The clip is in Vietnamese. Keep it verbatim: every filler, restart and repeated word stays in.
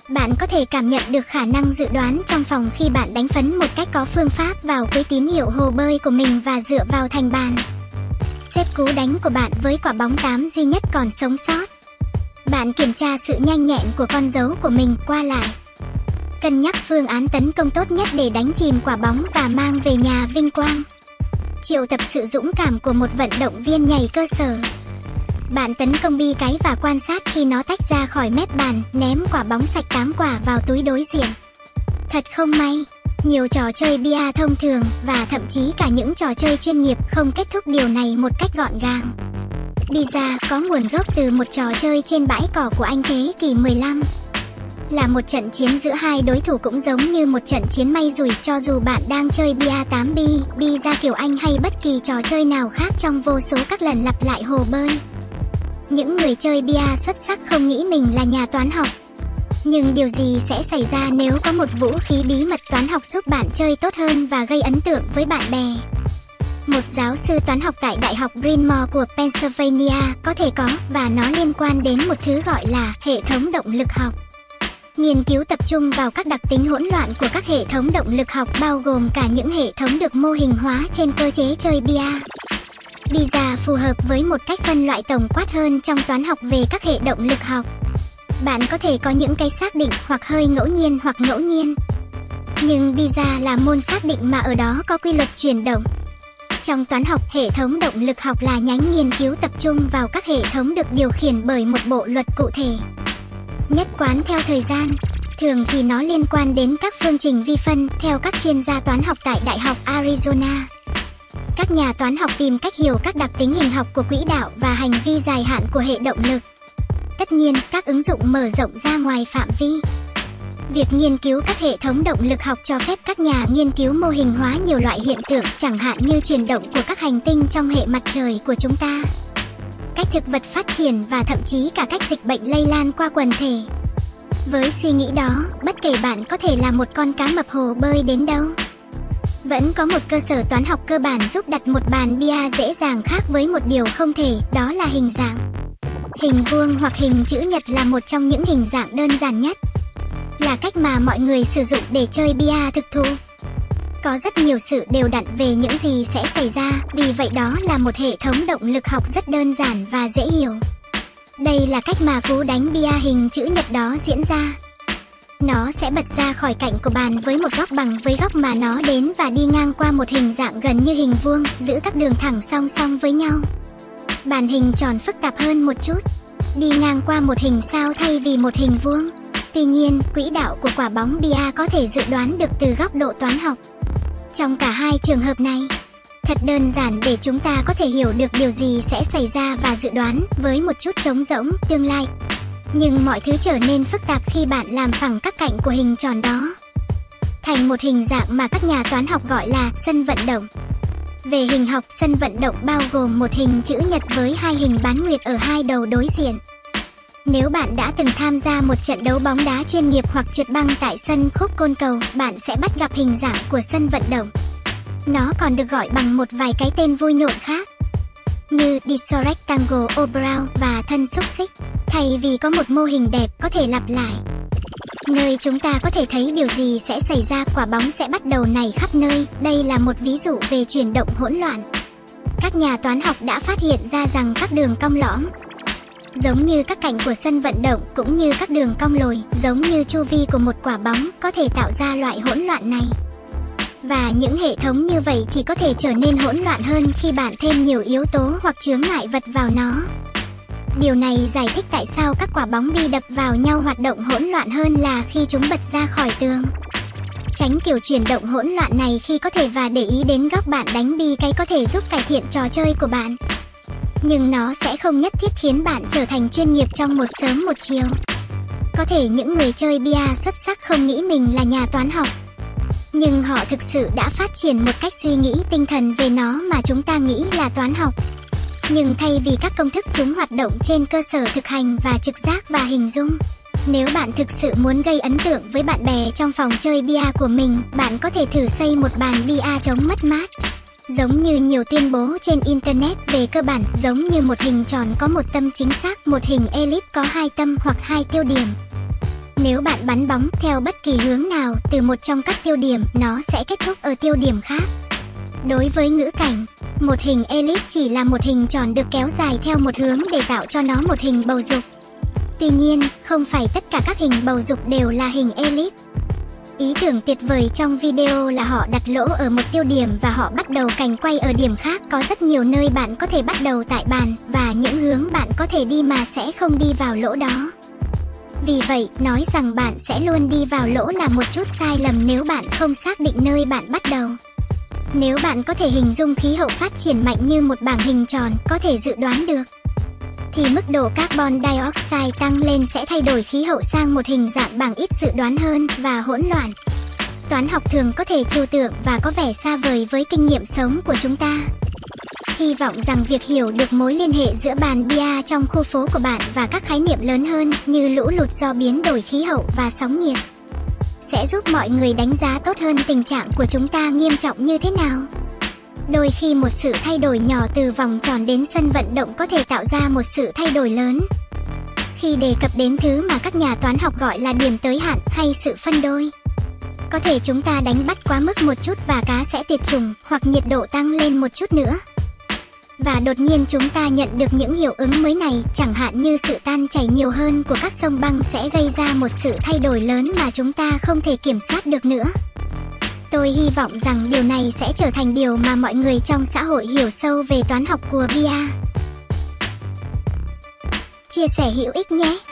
Bạn có thể cảm nhận được khả năng dự đoán trong phòng khi bạn đánh phấn một cách có phương pháp vào quỹ tín hiệu hồ bơi của mình và dựa vào thành bàn. Xếp cú đánh của bạn với quả bóng tám duy nhất còn sống sót. Bạn kiểm tra sự nhanh nhẹn của con dấu của mình qua lại. Cân nhắc phương án tấn công tốt nhất để đánh chìm quả bóng và mang về nhà vinh quang. Triệu tập sự dũng cảm của một vận động viên nhảy cơ sở. Bạn tấn công bi cái và quan sát khi nó tách ra khỏi mép bàn, ném quả bóng sạch tám quả vào túi đối diện. Thật không may, nhiều trò chơi bia thông thường và thậm chí cả những trò chơi chuyên nghiệp không kết thúc điều này một cách gọn gàng. Bia có nguồn gốc từ một trò chơi trên bãi cỏ của Anh thế kỷ mười lăm. Là một trận chiến giữa hai đối thủ cũng giống như một trận chiến may rủi, cho dù bạn đang chơi bia tám bi, bia kiểu Anh hay bất kỳ trò chơi nào khác trong vô số các lần lặp lại hồ bơi. Những người chơi bia xuất sắc không nghĩ mình là nhà toán học. Nhưng điều gì sẽ xảy ra nếu có một vũ khí bí mật toán học giúp bạn chơi tốt hơn và gây ấn tượng với bạn bè? Một giáo sư toán học tại Đại học Bryn Mawr của Pennsylvania có thể có, và nó liên quan đến một thứ gọi là hệ thống động lực học. Nghiên cứu tập trung vào các đặc tính hỗn loạn của các hệ thống động lực học, bao gồm cả những hệ thống được mô hình hóa trên cơ chế chơi bia. Bia phù hợp với một cách phân loại tổng quát hơn trong toán học về các hệ động lực học. Bạn có thể có những cái xác định hoặc hơi ngẫu nhiên hoặc ngẫu nhiên. Nhưng bia là môn xác định mà ở đó có quy luật chuyển động. Trong toán học, hệ thống động lực học là nhánh nghiên cứu tập trung vào các hệ thống được điều khiển bởi một bộ luật cụ thể, nhất quán theo thời gian. Thường thì nó liên quan đến các phương trình vi phân, theo các chuyên gia toán học tại Đại học Arizona. Các nhà toán học tìm cách hiểu các đặc tính hình học của quỹ đạo và hành vi dài hạn của hệ động lực. Tất nhiên, các ứng dụng mở rộng ra ngoài phạm vi. Việc nghiên cứu các hệ thống động lực học cho phép các nhà nghiên cứu mô hình hóa nhiều loại hiện tượng, chẳng hạn như chuyển động của các hành tinh trong hệ mặt trời của chúng ta, cách thực vật phát triển và thậm chí cả cách dịch bệnh lây lan qua quần thể. Với suy nghĩ đó, bất kể bạn có thể là một con cá mập hồ bơi đến đâu, vẫn có một cơ sở toán học cơ bản giúp đặt một bàn bia dễ dàng khác với một điều không thể, đó là hình dạng. Hình vuông hoặc hình chữ nhật là một trong những hình dạng đơn giản nhất, là cách mà mọi người sử dụng để chơi bia thực thụ. Có rất nhiều sự đều đặn về những gì sẽ xảy ra, vì vậy đó là một hệ thống động lực học rất đơn giản và dễ hiểu. Đây là cách mà cú đánh bia hình chữ nhật đó diễn ra. Nó sẽ bật ra khỏi cạnh của bàn với một góc bằng với góc mà nó đến và đi ngang qua một hình dạng gần như hình vuông, giữ các đường thẳng song song với nhau. Bàn hình tròn phức tạp hơn một chút, đi ngang qua một hình sao thay vì một hình vuông. Tuy nhiên, quỹ đạo của quả bóng bia có thể dự đoán được từ góc độ toán học. Trong cả hai trường hợp này, thật đơn giản để chúng ta có thể hiểu được điều gì sẽ xảy ra và dự đoán với một chút trống rỗng tương lai. Nhưng mọi thứ trở nên phức tạp khi bạn làm phẳng các cạnh của hình tròn đó thành một hình dạng mà các nhà toán học gọi là sân vận động. Về hình học, sân vận động bao gồm một hình chữ nhật với hai hình bán nguyệt ở hai đầu đối diện. Nếu bạn đã từng tham gia một trận đấu bóng đá chuyên nghiệp hoặc trượt băng tại sân khúc côn cầu, bạn sẽ bắt gặp hình dạng của sân vận động. Nó còn được gọi bằng một vài cái tên vui nhộn khác, như disc rectangle, oblong và thân xúc xích, thay vì có một mô hình đẹp có thể lặp lại, nơi chúng ta có thể thấy điều gì sẽ xảy ra. Quả bóng sẽ bắt đầu nảy khắp nơi. Đây là một ví dụ về chuyển động hỗn loạn. Các nhà toán học đã phát hiện ra rằng các đường cong lõm, giống như các cạnh của sân vận động, cũng như các đường cong lồi, giống như chu vi của một quả bóng, có thể tạo ra loại hỗn loạn này. Và những hệ thống như vậy chỉ có thể trở nên hỗn loạn hơn khi bạn thêm nhiều yếu tố hoặc chướng ngại vật vào nó. Điều này giải thích tại sao các quả bóng bi đập vào nhau hoạt động hỗn loạn hơn là khi chúng bật ra khỏi tường. Tránh kiểu chuyển động hỗn loạn này khi có thể và để ý đến góc bạn đánh bi cái có thể giúp cải thiện trò chơi của bạn. Nhưng nó sẽ không nhất thiết khiến bạn trở thành chuyên nghiệp trong một sớm một chiều. Có thể những người chơi bia xuất sắc không nghĩ mình là nhà toán học, nhưng họ thực sự đã phát triển một cách suy nghĩ tinh thần về nó mà chúng ta nghĩ là toán học. Nhưng thay vì các công thức, chúng hoạt động trên cơ sở thực hành và trực giác và hình dung. Nếu bạn thực sự muốn gây ấn tượng với bạn bè trong phòng chơi bia của mình, bạn có thể thử xây một bàn bia chống mất mát. Giống như nhiều tuyên bố trên Internet, về cơ bản giống như một hình tròn có một tâm chính xác, một hình elip có hai tâm hoặc hai tiêu điểm. Nếu bạn bắn bóng theo bất kỳ hướng nào từ một trong các tiêu điểm, nó sẽ kết thúc ở tiêu điểm khác. Đối với ngữ cảnh, một hình elip chỉ là một hình tròn được kéo dài theo một hướng để tạo cho nó một hình bầu dục. Tuy nhiên, không phải tất cả các hình bầu dục đều là hình elip. Ý tưởng tuyệt vời trong video là họ đặt lỗ ở một tiêu điểm và họ bắt đầu cảnh quay ở điểm khác. Có rất nhiều nơi bạn có thể bắt đầu tại bàn và những hướng bạn có thể đi mà sẽ không đi vào lỗ đó. Vì vậy, nói rằng bạn sẽ luôn đi vào lỗ là một chút sai lầm nếu bạn không xác định nơi bạn bắt đầu. Nếu bạn có thể hình dung khí hậu phát triển mạnh như một bảng hình tròn, có thể dự đoán được, thì mức độ carbon dioxide tăng lên sẽ thay đổi khí hậu sang một hình dạng bảng ít dự đoán hơn và hỗn loạn. Toán học thường có thể trừu tượng và có vẻ xa vời với kinh nghiệm sống của chúng ta. Hy vọng rằng việc hiểu được mối liên hệ giữa bàn bia trong khu phố của bạn và các khái niệm lớn hơn như lũ lụt do biến đổi khí hậu và sóng nhiệt sẽ giúp mọi người đánh giá tốt hơn tình trạng của chúng ta nghiêm trọng như thế nào. Đôi khi một sự thay đổi nhỏ từ vòng tròn đến sân vận động có thể tạo ra một sự thay đổi lớn. Khi đề cập đến thứ mà các nhà toán học gọi là điểm tới hạn hay sự phân đôi, có thể chúng ta đánh bắt quá mức một chút và cá sẽ tuyệt chủng, hoặc nhiệt độ tăng lên một chút nữa. Và đột nhiên chúng ta nhận được những hiệu ứng mới này, chẳng hạn như sự tan chảy nhiều hơn của các sông băng sẽ gây ra một sự thay đổi lớn mà chúng ta không thể kiểm soát được nữa. Tôi hy vọng rằng điều này sẽ trở thành điều mà mọi người trong xã hội hiểu sâu về toán học của bia. Chia sẻ hữu ích nhé!